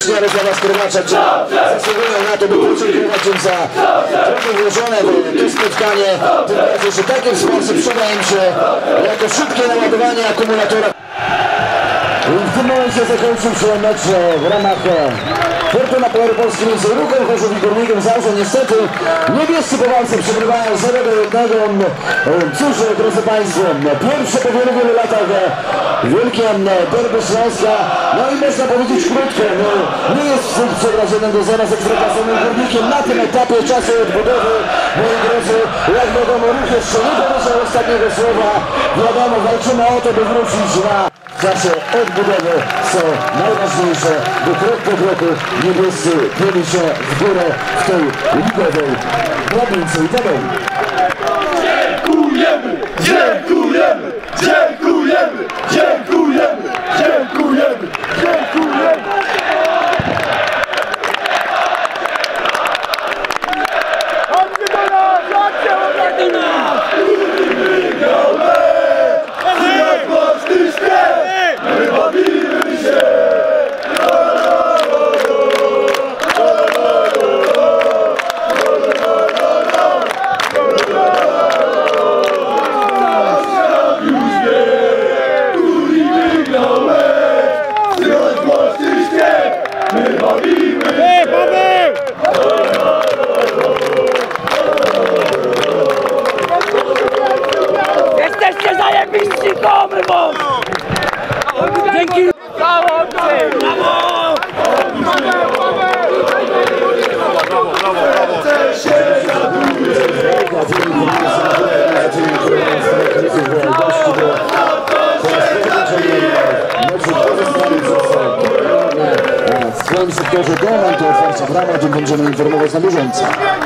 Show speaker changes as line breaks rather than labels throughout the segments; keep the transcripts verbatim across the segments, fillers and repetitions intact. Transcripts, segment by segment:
Reklama Skrymacza, czy zasługują na to, by podziękować im za trochę włożone w to spotkanie. Tym bardziej, że taki sposób przyda im się jako szybkie naładowanie akumulatora. W tym momencie zakończył się mecz w ramach Fortuna Powery Polski między Ruchem Chorzów i Górnikiem Zabrze. Niestety niebiescy po walce przegrywają zero do jednego. Cóż, drodzy Państwo, pierwsze po wielu, wielu latach wielkie derby Śląska. No i można powiedzieć krótko, no, nie jest wstyd przegrać jeden do zera z ekstraklasowym Górnikiem na tym etapie czasu odbudowy. Moi drodzy, jak wiadomo, Ruch jeszcze nie powiedział ostatniego słowa. Wiadomo, walczymy o to, by wrócić na czasie odbudowy, co najważniejsze, by krok po kroku niebiescy płyli się w górę w tej ligowej drabince i tabeli.
Dziękujemy, dziękujemy, dziękujemy, dziękujemy, dziękujemy, dziękujemy. Chodźcie do nas, chodźcie do nas! Wygrał mecz, jak własny śpiew, my bawimy się.
Jesteście zajebiści, komy, bo! Dzięki! Brawo! Brawo!
Brawo, brawo, brawo!
W swoim sektorze do momentu otwarcia bramy, o tym będziemy informować na bieżąco.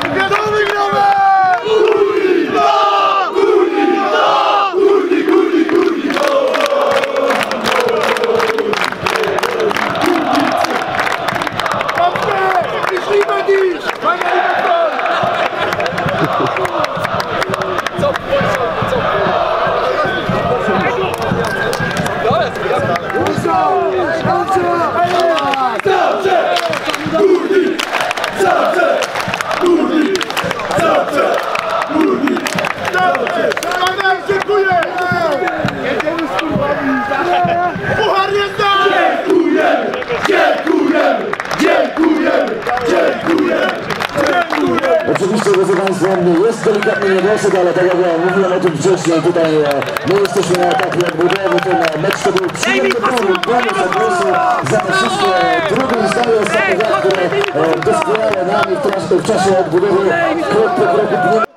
Puchar jest nasz! Dziękujemy, dziękujemy, dziękujemy, dziękujemy, dziękujemy.
Oczywiście, drodzy Państwo, jest delikatny niedosłyd, ale tak jak ja mówiłem o tym wcześniej, tutaj my jesteśmy na etapie odbudowy, ten mecz to był przyjemny powrót, bonus odgłosu za te wszystkie trudne zdanie ostatnie, które doskonale nami w czasie odbudowy krok po kroku.